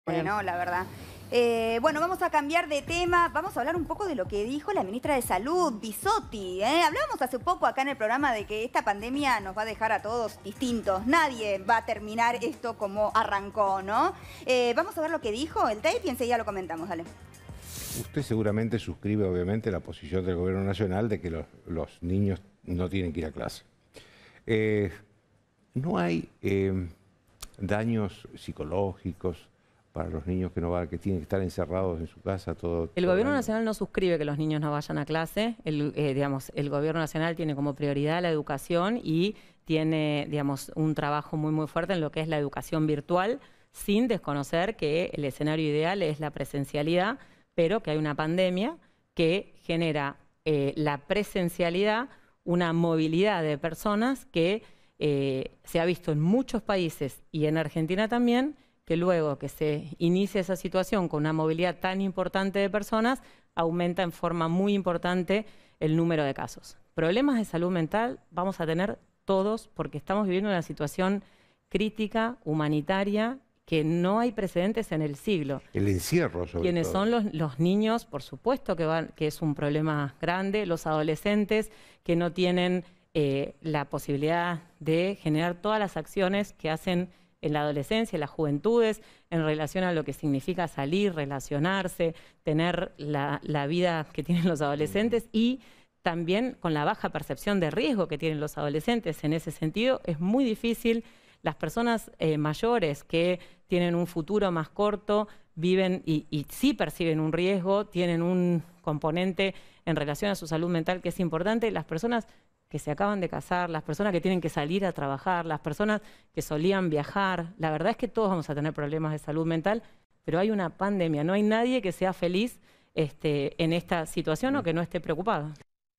No, la verdad. Bueno, vamos a cambiar de tema. Vamos a hablar un poco de lo que dijo la ministra de Salud, Bisotti. Hablábamos hace poco acá en el programa de que esta pandemia nos va a dejar a todos distintos. Nadie va a terminar esto como arrancó, ¿no? Vamos a ver lo que dijo el tape y enseguida lo comentamos. Dale. Usted seguramente suscribe, obviamente, la posición del Gobierno Nacional de que los niños no tienen que ir a clase. ¿No hay daños psicológicos para los niños que tienen que estar encerrados en su casa todo El todo Gobierno año? Nacional no suscribe que los niños no vayan a clase. El Gobierno Nacional tiene como prioridad la educación y tiene, un trabajo muy fuerte en lo que es la educación virtual, sin desconocer que el escenario ideal es la presencialidad, pero que hay una pandemia que genera la presencialidad, una movilidad de personas que se ha visto en muchos países y en Argentina también, que luego que se inicia esa situación con una movilidad tan importante de personas, aumenta en forma muy importante el número de casos. Problemas de salud mental vamos a tener todos porque estamos viviendo una situación crítica, humanitaria, que no hay precedentes en el siglo. El encierro, sobre Quienes todo. son los niños, por supuesto que es un problema grande, los adolescentes que no tienen la posibilidad de generar todas las acciones que hacen en la adolescencia, en las juventudes, en relación a lo que significa salir, relacionarse, tener la vida que tienen los adolescentes y también con la baja percepción de riesgo que tienen los adolescentes. En ese sentido, es muy difícil. Las personas mayores que tienen un futuro más corto viven y sí perciben un riesgo, tienen un componente en relación a su salud mental que es importante. Las personas que se acaban de casar, las personas que tienen que salir a trabajar, las personas que solían viajar. La verdad es que todos vamos a tener problemas de salud mental, pero hay una pandemia. No hay nadie que sea feliz en esta situación o que no esté preocupado.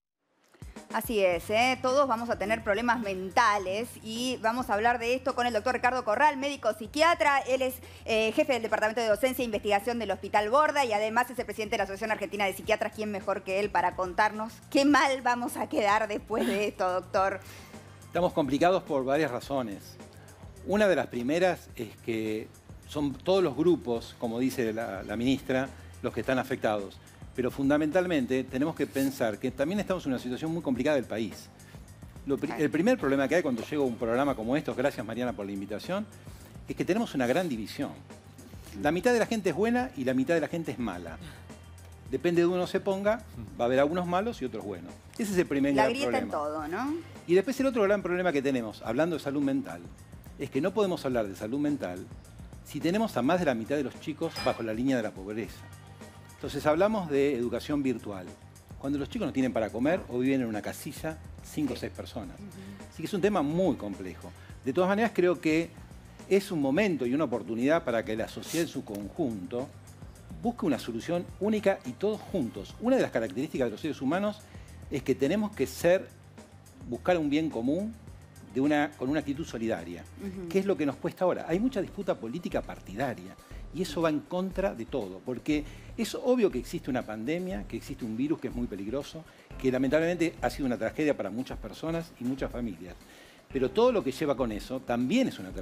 Así es, todos vamos a tener problemas mentales y vamos a hablar de esto con el doctor Ricardo Corral, médico psiquiatra. Él es jefe del Departamento de Docencia e Investigación del Hospital Borda y además es el presidente de la Asociación Argentina de Psiquiatras. ¿Quién mejor que él para contarnos qué mal vamos a quedar después de esto, doctor? Estamos complicados por varias razones. Una de las primeras es que son todos los grupos, como dice la ministra, los que están afectados. Pero fundamentalmente tenemos que pensar que también estamos en una situación muy complicada del país. El primer problema que hay cuando llego a un programa como estos, gracias Mariana por la invitación, es que tenemos una gran división. La mitad de la gente es buena y la mitad de la gente es mala. Depende de uno se ponga, va a haber algunos malos y otros buenos. Ese es el primer gran problema. La grieta en todo, ¿no? Y después el otro gran problema que tenemos, hablando de salud mental, es que no podemos hablar de salud mental si tenemos a más de la mitad de los chicos bajo la línea de la pobreza. Entonces hablamos de educación virtual. Cuando los chicos no tienen para comer o viven en una casilla, 5 o 6 personas. Así que es un tema muy complejo. De todas maneras, creo que es un momento y una oportunidad para que la sociedad en su conjunto busque una solución única y todos juntos. Una de las características de los seres humanos es que tenemos que buscar un bien común con una actitud solidaria, que es lo que nos cuesta ahora. Hay mucha disputa política partidaria. Y eso va en contra de todo, porque es obvio que existe una pandemia, que existe un virus que es muy peligroso, que lamentablemente ha sido una tragedia para muchas personas y muchas familias. Pero todo lo que lleva con eso también es una tragedia.